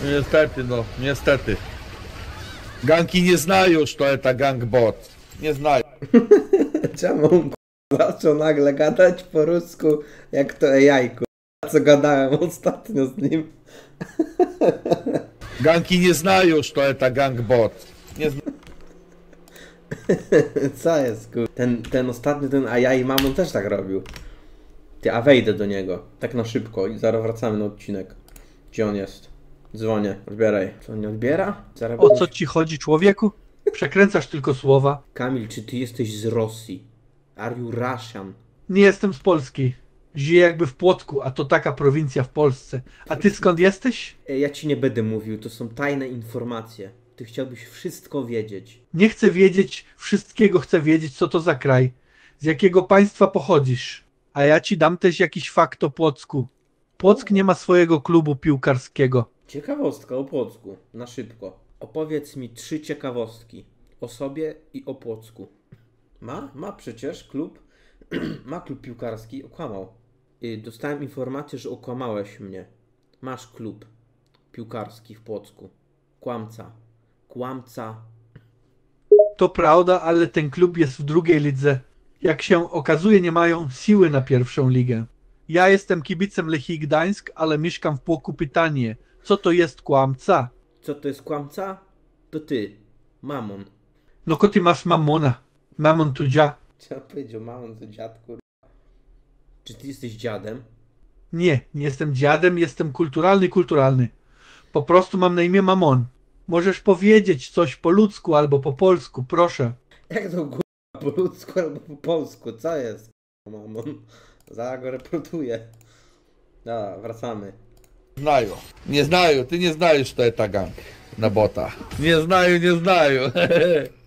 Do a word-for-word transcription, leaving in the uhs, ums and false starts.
Niestety, no, niestety. Ganki nie znają, że to jest gang bot. Nie znają. Czemu on zaczął nagle gadać po rusku, jak to A I, kurwa, co gadałem ostatnio z nim. Ganki nie znają, że to jest gang bot. Nie zna... Co jest, kurwa? Ten, ten ostatni, ten A I Mamon też tak robił. Ty, a wejdę do niego, tak na szybko i zaraz wracamy na odcinek. Gdzie on jest? Dzwonię, odbieraj. Co, on nie odbiera? Zaraz O co ci chodzi, człowieku? Przekręcasz tylko słowa. Kamil, czy ty jesteś z Rosji? Are you Russian? Nie jestem z Polski. Żyję jakby w Płocku, a to taka prowincja w Polsce. A ty skąd jesteś? E, Ja ci nie będę mówił, to są tajne informacje. Ty chciałbyś wszystko wiedzieć. Nie chcę wiedzieć wszystkiego, chcę wiedzieć, co to za kraj. Z jakiego państwa pochodzisz. A ja ci dam też jakiś fakt o Płocku. Płock nie ma swojego klubu piłkarskiego. Ciekawostka o Płocku, na szybko. Opowiedz mi trzy ciekawostki o sobie i o Płocku. Ma? Ma przecież klub. Ma klub piłkarski. Okłamał. Y, Dostałem informację, że okłamałeś mnie. Masz klub piłkarski w Płocku. Kłamca. Kłamca. To prawda, ale ten klub jest w drugiej lidze. Jak się okazuje, nie mają siły na pierwszą ligę. Ja jestem kibicem Lechii Gdańsk, ale mieszkam w Płocku. Pytanie, co to jest kłamca? Co to jest kłamca? To ty. Mamon. No ko ty masz mamona. Mamon tu dzia. Co powiedział mamon, to dziad, kurwa. Czy ty jesteś dziadem? Nie, nie jestem dziadem, jestem kulturalny, kulturalny. Po prostu mam na imię Mamon. Możesz powiedzieć coś po ludzku albo po polsku, proszę. Jak to kurwa po ludzku albo po polsku? Co jest? Mamon. Zaraz go reportuję. Dobra, wracamy. Znają. Nie znają, ty nie znajesz, że to jest gang na bota. Nie znają, nie znają.